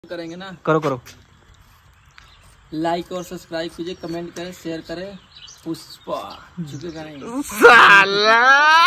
करेंगे ना। करो करो। लाइक और सब्सक्राइब कीजिए, कमेंट करें, शेयर करें। पुष्पा झुकेगा नहीं साला।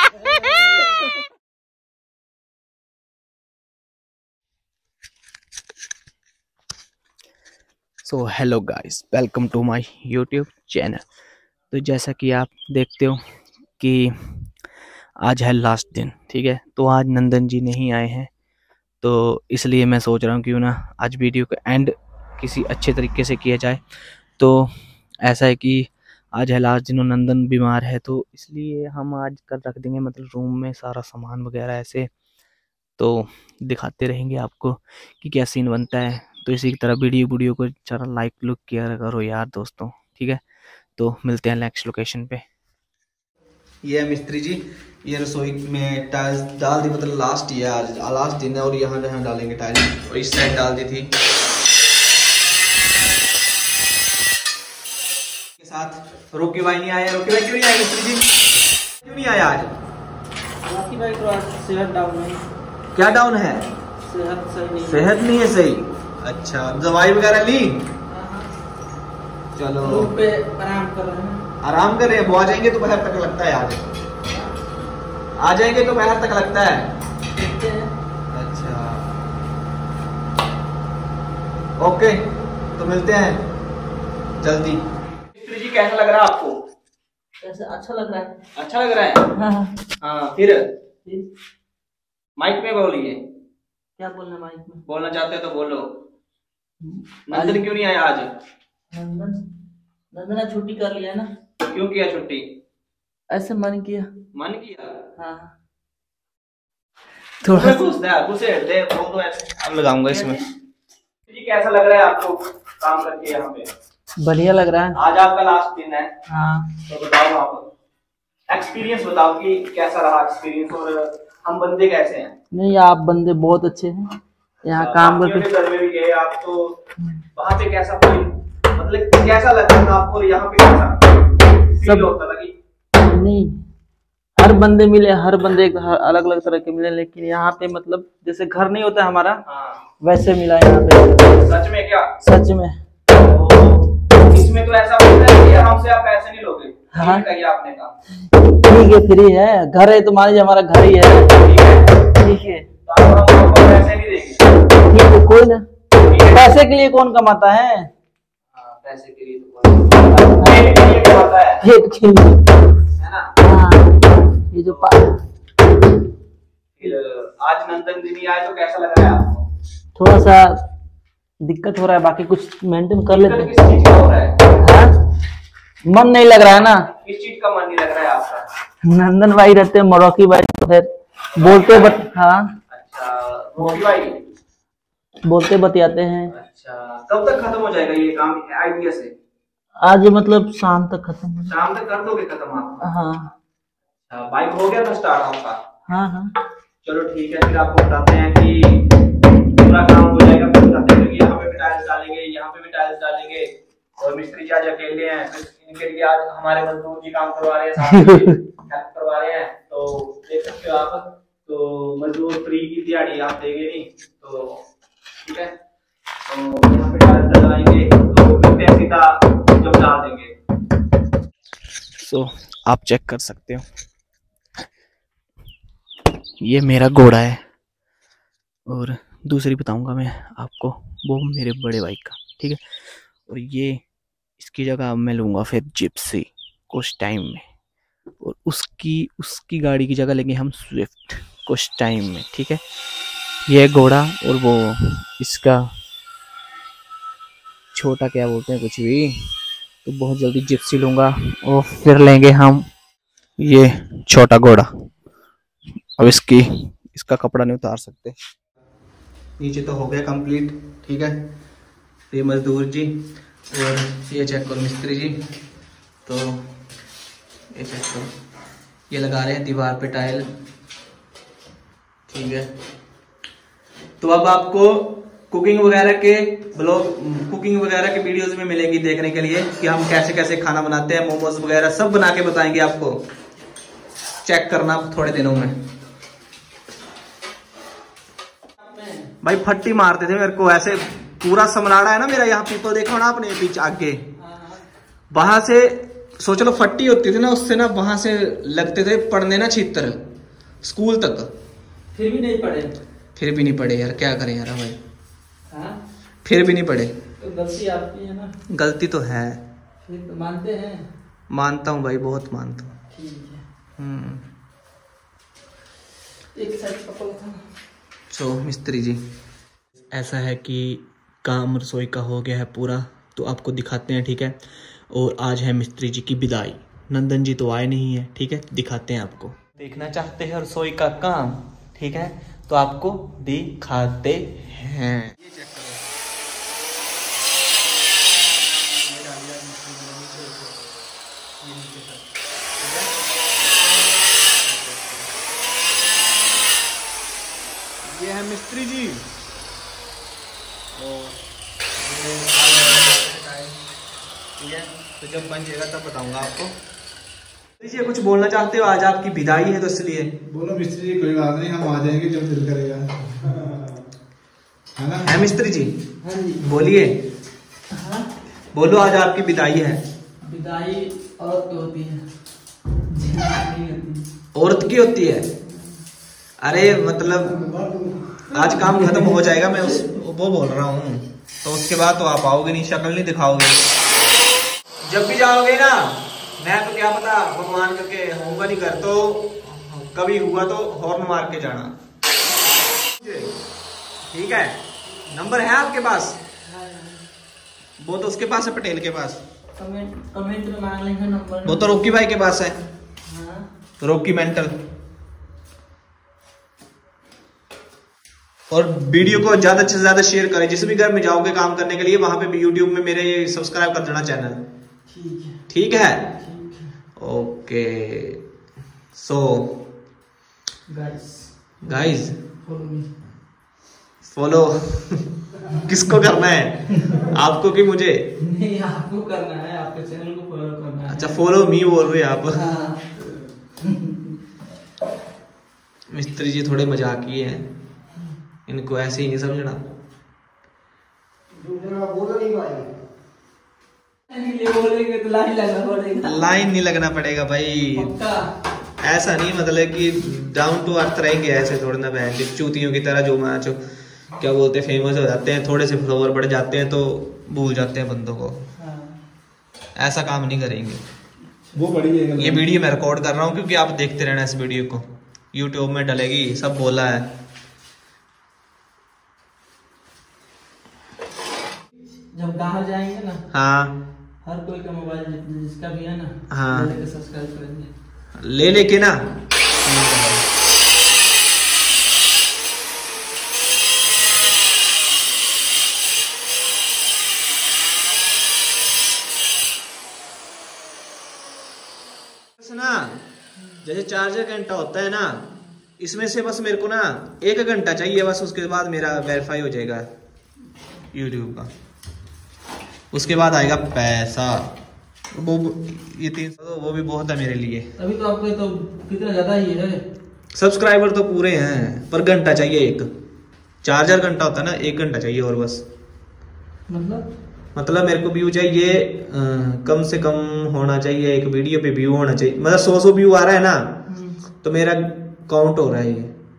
So hello guys, welcome to my YouTube channel. तो जैसा कि आप देखते हो कि आज है लास्ट दिन, ठीक है। तो आज नंदन जी नहीं आए हैं, तो इसलिए मैं सोच रहा हूँ क्यों ना आज वीडियो का एंड किसी अच्छे तरीके से किया जाए। तो ऐसा है कि आज है लास्ट दिन और नंदन बीमार है, तो इसलिए हम आज कल रख देंगे मतलब रूम में सारा सामान वगैरह ऐसे, तो दिखाते रहेंगे आपको कि क्या सीन बनता है। तो इसी की तरह वीडियो को जरा लाइक लुक किया करो यार दोस्तों, ठीक है। तो मिलते हैं नेक्स्ट लोकेशन पे। ये है मिस्त्री जी, ये रसोई में टाइल्स डाल दी, मतलब लास्ट ही है, आज लास्ट दिन है। और यहाँ जहाँ डालेंगे टाइल्स, और इस साइड डाल दी थी के साथ। रोकी भाई नहीं आया। रोकी भाई क्यों नहीं आए मिस्त्री जी, क्यों नहीं आया आज? रोकी भाई तो आज सेहत डाउन है। क्या डाउन है? सेहत सही नहीं, सेहत नहीं है सही। अच्छा, दवाई वगैरह ली? चलो रूम पे आराम कर रहे हैं। आराम कर रहे हैं। वो आ जाएंगे दोपहर तक लगता है, आज आ जाएंगे दोपहर तक लगता है। देखते हैं। अच्छा ओके, तो मिलते हैं जल्दी। मिस्त्री जी कैसा लग रहा है आपको? कैसे? अच्छा लग रहा है। अच्छा लग रहा है। हाँ। हाँ, फिर माइक में बोलिए। क्या बोलना माइक में? बोलना चाहते हो तो बोलो। नंदन क्यों नहीं आया आज? नंदन ने छुट्टी कर लिया ना। क्यों किया छुट्टी? ऐसे मन किया। मन किया? हाँ। थोड़ा दे बोल दो ऐसे। अब लगाऊंगा इसमें। जी कैसा लग रहा है आपको काम करके यहाँ पे? बढ़िया लग रहा है। आज आपका लास्ट दिन है। हाँ। तो बताओ आप एक्सपीरियंस बताओ कि कैसा रहा एक्सपीरियंस, और हम बंदे कैसे हैं? नहीं, आप बंदे बहुत अच्छे हैं। यहाँ काम करके घर में भी गए आप, तो वहाँ पे कैसा मतलब कैसा लगता था आपको, और यहाँ पे कैसा फील होता था? कि नहीं, हर बंदे मिले, हर बंदे अलग अलग तरह के मिले, लेकिन यहाँ पे मतलब जैसे घर नहीं होता हमारा, हाँ। वैसे मिला यहाँ पे। सच में क्या? सच में। तो इसमें तो ऐसा होता है कि हमसे आप पैसे नहीं लोगे। हाँ, आपने कहा ठीक है, फ्री है, घर है तुम्हारे, हमारा घर ही है। ठीक है, तो हम पैसे नहीं देंगे। ठीक है, कोई ना। पैसे के लिए कौन कमाता है? पैसे के लिए तो पेट के लिए कमाता है। पेट के लिए है ना? हाँ। ये जो आज नंदन दिन ही आए, तो कैसा लग रहा है आपको? थोड़ा सा दिक्कत हो रहा है, बाकी कुछ मेंटेन कर लेते हैं। किस चीज का हो रहा है? हाँ? मन नहीं लग रहा है ना। किस चीज का मन नहीं लग रहा है आपका? नंदन भाई रहते हैं, मरोकी भाई तो फिर बोलते हाँ। अच्छा, रोकी भाई बोलते बतियाते हैं। अच्छा, कब तक खत्म हो जाएगा ये काम आइडिया से? आज मतलब शाम तक खत्म हो जाए। शाम तक कर दोगे खत्म आप? हाँ। अच्छा, बाइक हो गया था स्टार्ट आपका? हाँ हाँ। चलो ठीक है, फिर आपको बताते हैं कि पूरा काम हो जाएगा, फिर बताते हैं कि यहाँ पे भी टाइल्स डालेंगे, यहाँ पे भी टाइल्स डालेंगे। और मिस्त्री जी आज अकेले हैं, फिर इनके लिए आज हमारे मजदूर जी काम करवा रहे हैं, साथ में हेल्प करवा रहे हैं। तो देख सकते हो आप, तो मजदूर फ्री की दिहाड़ी आप देंगे नहीं, तो ठीक है। तो यहाँ पे टाइल्स डलवाएंगे, तो मिलते हैं सीधा जब डाल देंगे। सो आप चेक कर सकते हो, ये मेरा घोड़ा है, और दूसरी बताऊंगा मैं आपको, वो मेरे बड़े भाई का, ठीक है। और ये इसकी जगह अब मैं लूँगा फिर जिप्सी कुछ टाइम में, और उसकी गाड़ी की जगह लेंगे हम स्विफ्ट कुछ टाइम में, ठीक है। ये घोड़ा और वो इसका छोटा क्या बोलते हैं कुछ भी, तो बहुत जल्दी जिप्सी लूँगा और फिर लेंगे हम ये छोटा घोड़ा। अब इसका कपड़ा नहीं उतार सकते। नीचे तो हो गया कंप्लीट, ठीक है। ये मजदूर जी, और ये चेक करो मिस्त्री जी, तो ये चेक करो, ये लगा रहे हैं दीवार पे टाइल, ठीक है। तो अब आपको कुकिंग वगैरह के वीडियोस में मिलेंगी देखने के लिए कि हम कैसे कैसे खाना बनाते हैं। मोमोज वगैरह सब बना के बताएंगे आपको, चेक करना थोड़े दिनों में। भाई फट्टी मारते थे मेरे को ऐसे पूरा समराड़ा है ना मेरा, यहाँ पीपल देखो ना आपने पीछे आगे, वहां से सोच लो फट्टी होती थी ना, उससे ना वहां से लगते थे पढ़ने ना छितर स्कूल तक, फिर भी नहीं पढ़े। फिर भी नहीं पढ़े यार, क्या करें यार भाई। हाँ? फिर भी नहीं पढ़े। तो गलती आपकी है ना। गलती तो है। फिर तो मानते हैं। मानता हूँ भाई, बहुत मानता हूँ। ठीक है। एक साइड कपड़ा था। सो मिस्त्री जी, ऐसा है कि काम रसोई का हो गया है पूरा, तो आपको दिखाते हैं, ठीक है। और आज है मिस्त्री जी की विदाई। नंदन जी तो आए नहीं है, ठीक है, दिखाते हैं आपको। देखना चाहते हैं रसोई का काम, ठीक है, तो आपको दिखाते हैं। ये चेक करो, ये है मिस्त्री जी। और ठीक है, तो जब बन जाएगा तब बताऊंगा आपको। जी कुछ बोलना चाहते हो? आज आपकी विदाई है तो इसलिए बोलो मिस्त्री जी। कोई बात नहीं, हम आ जाएंगे जब दिल करेगा, है ना? है मिस्त्री जी? हाँ जी। बोलिए। हाँ? बोलो, आज आपकी विदाई है। विदाई औरत की होती है, नहीं होती। औरत की होती है? अरे मतलब आज काम खत्म हो जाएगा, मैं वो बोल रहा हूँ, तो उसके बाद तो आप आओगे नहीं, शक्ल नहीं दिखाओगे। जब भी जाओगे ना, मैं तो क्या पता भगवान करके होगा नहीं कर, तो कभी हुआ तो हॉर्न मार के जाना, ठीक है? नंबर है आपके पास? वो तो उसके पास है, पटेल के पास। कमेंट में मांग लेंगे नंबर। वो तो रोकी भाई के पास है। हाँ? रोकी मेंटल। और वीडियो को ज्यादा से ज्यादा शेयर करें, जिस भी घर में जाओगे काम करने के लिए, वहां पे भी यूट्यूब में मेरे सब्सक्राइब कर देना चैनल, ठीक है। ठीक है? ओके। सो गाइस फॉलो किसको करना है, आपको कि मुझे? नहीं, आपको करना है, आपके चैनल को फॉलो करना है। अच्छा, फॉलो मी बोल रहे हैं आप। हाँ। मिस्त्री जी थोड़े मजाकी हैं, इनको ऐसे ही नहीं समझना। बोलेंगे तो लाइन लगना पड़ेगा। लाइन नहीं लगना पड़ेगा भाई, पक्का। ऐसा नहीं, मतलब कि डाउन टू अर्थ रहेंगे, ऐसे थोड़े ना बहन चूतियों की तरह, जो मैच क्या बोलते हैं, फेमस हो जाते हैं, थोड़े से फॉलोवर बढ़ जाते हैं तो भूल जाते हैं बंदों को। हाँ। ऐसा काम नहीं करेंगे। वो बड़ी है। ये वीडियो मैं रिकॉर्ड कर रहा हूँ क्योंकि आप देखते रहना इस वीडियो को, यूट्यूब में डलेगी, सब बोला है। जब गाँव जाएंगे ना, हाँ, हर कोई का मोबाइल जिसका भी है ना, हाँ, लेके सब्सक्राइब करेंगे, ले लेके ना। ना जैसे चार्जर घंटा होता है ना, इसमें से बस मेरे को ना 1 घंटा चाहिए बस, उसके बाद मेरा वेरीफाई हो जाएगा यूट्यूब का, उसके बाद आएगा पैसा। वो ये 300 वो भी बहुत है मेरे लिए। अभी तो आपको तो कितना ज्यादा ही है। सब्सक्राइबर तो पूरे हैं, पर घंटा चाहिए 1। चार्जर घंटा होता है ना, 1 घंटा चाहिए और बस। मतलब मेरे को व्यू चाहिए कम से कम होना चाहिए, एक वीडियो पे व्यू होना चाहिए, मतलब 100 व्यू आ रहा है ना, तो मेरा काउंट हो रहा है ये।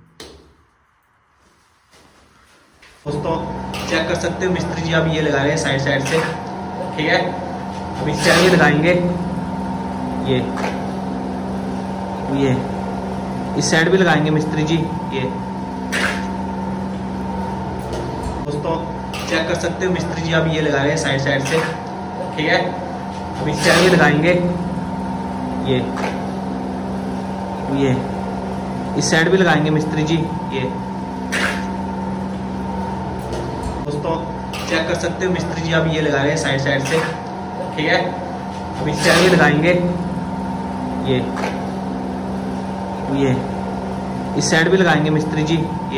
दोस्तों चेक कर सकते हो, मिस्त्री जी अब ये लगा रहे हैं साइड साइड से, ठीक है? अभी चैनल लगाएंगे, ये इस साइड भी लगाएंगे मिस्त्री जी, ये। दोस्तों चेक कर सकते हो, मिस्त्री जी अब ये लगा रहे हैं साइड साइड से, ठीक है? अभी चैनल भी लगाएंगे, ये इस साइड भी लगाएंगे मिस्त्री जी, ये। दोस्तों चेक कर सकते हो, मिस्त्री जी अब ये लगा रहे हैं साइड साइड से, ठीक है? अभी चैनल भी लगाएंगे, ये इस साइड भी लगाएंगे मिस्त्री जी, ये।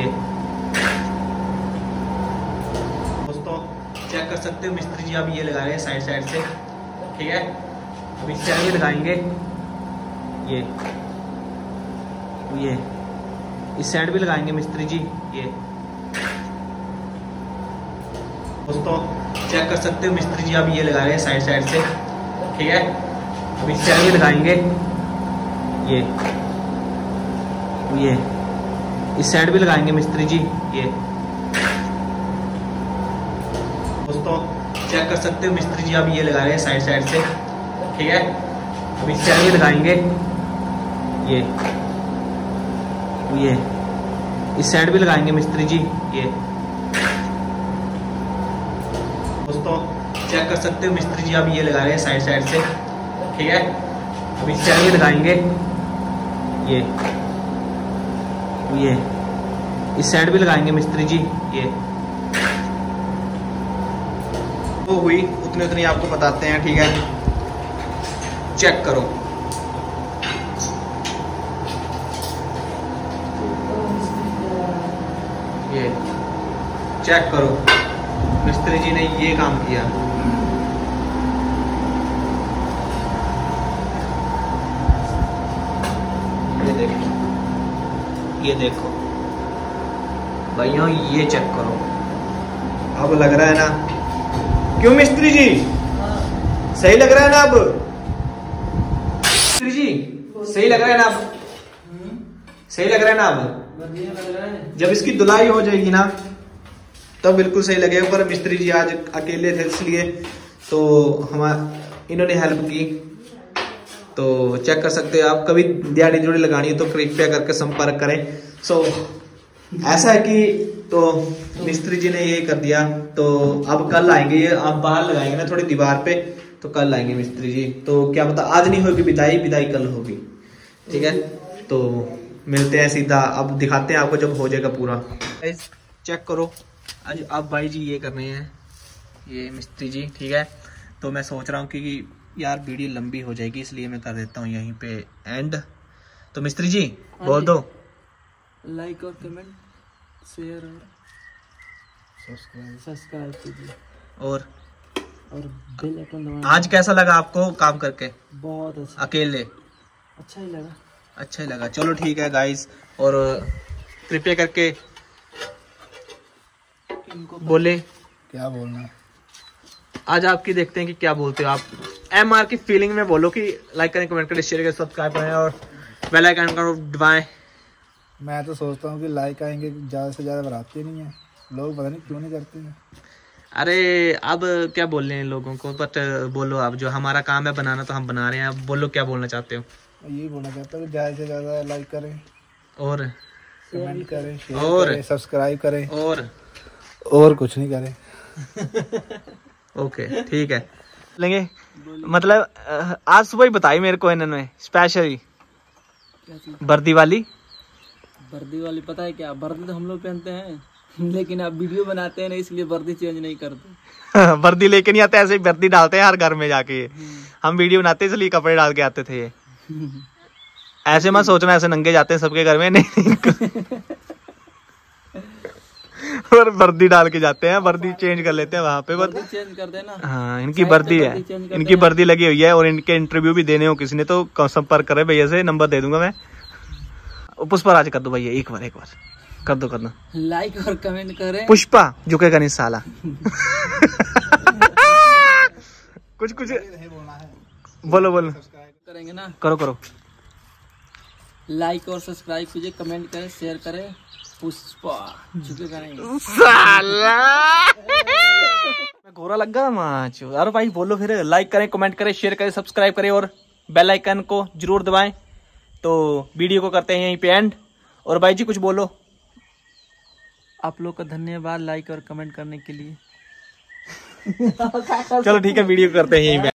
चेक कर सकते हो, मिस्त्री जी अब ये लगा रहे हैं साइड साइड से, ठीक है? अभी चैनल भी लगाएंगे, ये इस साइड भी लगाएंगे मिस्त्री जी, ये। दोस्तों चेक कर सकते हो मिस्त्री जी अब ये लगा रहे हैं साइड साइड से, ठीक है। अब इस साइड भी लगाएंगे, ये इस साइड भी लगाएंगे मिस्त्री जी। ये दोस्तों चेक कर सकते हो मिस्त्री जी अब ये लगा रहे हैं साइड साइड से, ठीक है। अब इस साइड भी लगाएंगे, ये इस साइड भी लगाएंगे मिस्त्री जी। ये दोस्तों चेक कर सकते हो मिस्त्री जी अब ये लगा रहे हैं साइड साइड से, ठीक है। अब इस साइड भी लगाएंगे, ये इस साइड भी लगाएंगे मिस्त्री जी। ये वो हुई उतनी आपको बताते हैं, ठीक है। चेक करो, ये चेक करो मिस्त्री जी ने ये काम किया। ये देखो भाइयों, ये चेक करो, अब लग रहा है ना? क्यों मिस्त्री जी, सही लग रहा है ना? अब मिस्त्री जी सही लग रहा है ना? अब सही लग रहा है ना? अब जब इसकी धुलाई हो जाएगी ना तब बिल्कुल सही लगेगा। पर मिस्त्री जी आज अकेले थे इसलिए तो इन्होंने हेल्प की। तो चेक कर सकते हो आप, कभी दिहाड़ी जोड़ी लगानी है तो कृपया करके संपर्क करें। सो ऐसा है कि तो मिस्त्री जी ने ये कर दिया, तो अब कल आएंगे। ये आप बाहर लगाएंगे ना थोड़ी दीवार पे, तो कल आएंगे मिस्त्री जी। तो क्या पता आज नहीं होगी विदाई कल होगी, ठीक है। तो मिलते हैं सीधा, अब दिखाते हैं आपको जब हो जाएगा पूरा। चेक करो, आज अब भाई जी ये कर रहे हैं, ये मिस्त्री जी, ठीक है। तो मैं सोच रहा हूँ कि यार वीडियो लंबी हो जाएगी, इसलिए मैं कर देता हूँ यहीं पे एंड। तो मिस्त्री जी बोल दो, लाइक और कमेंट, शेयर और सब्सक्राइब कीजिए और बेल आइकन दबाना। आज कैसा लगा आपको काम करके? बहुत अच्छा, अकेले अच्छा ही लगा, अच्छा ही लगा। चलो ठीक है गाइस, और कृपया करके इनको बोले, क्या बोलना है? आज आपकी देखते हैं कि क्या बोलते हो आप। MR की फीलिंग में बोलो कि लाइक करें, कमेंट करें, शेयर करें, सब्सक्राइब करें और बेल आइकन को दबाएं। मैं तो सोचता हूँ कि लाइक आएंगे, ज़्यादा से ज़्यादा बढ़ाते नहीं है लोग, पता नहीं क्यों नहीं करते हैं। अरे अब क्या बोल रहे हैं लोगों को, बट बोलो आप, जो हमारा काम है बनाना तो हम बना रहे हैं। अब बोलो क्या बोलना चाहते हो। यही बोलना चाहता हूँ कि ज़्यादा से ज़्यादा लाइक करें, और कमेंट करें, शेयर और करें, सब्सक्राइब करें, और कुछ नहीं करें। ओके ठीक है लेंगे। मतलब आज सुबह ही बताई मेरे को इन्होंने स्पेशली वर्दी वाली पता है क्या, वर्दी तो हम लोग पहनते हैं लेकिन आप वीडियो बनाते हैं ना, इसलिए वर्दी चेंज नहीं करते। वर्दी लेके नहीं आते, ऐसे ही वर्दी डालते हैं हर घर में जाके। हम वीडियो बनाते हैं इसलिए कपड़े डाल के आते थे ये। ऐसे मत सोचना ऐसे नंगे जाते हैं सबके घर में, नहीं। और वर्दी डाल के जाते हैं, वर्दी चेंज कर लेते हैं वहाँ पे, वर्दी चेंज कर देना। हाँ इनकी वर्दी है, इनकी वर्दी लगी हुई है। और इनके इंटरव्यू भी देने हो किसी ने तो संपर्क करे भैया से, नंबर दे दूंगा मैं। पुष्पा राज कर दो भैया, एक बार कर दो लाइक और कमेंट करें। पुष्पा झुकेगा नहीं साला। कुछ बोलो करेंगे ना, करो। लाइक और सब्सक्राइब कीजिए, कमेंट करें, शेयर करें। पुष्पा झुकेगा नहीं साला। गोरा लग गया माच। अरे भाई बोलो फिर, लाइक करें, कमेंट करें, शेयर करें, सब्सक्राइब करें और बेल आइकन को जरूर दबाएं। तो वीडियो को करते हैं यहीं पे एंड। और भाई जी कुछ बोलो। आप लोग का धन्यवाद लाइक और कमेंट करने के लिए। चलो ठीक है, वीडियो करते हैं यहीं पे।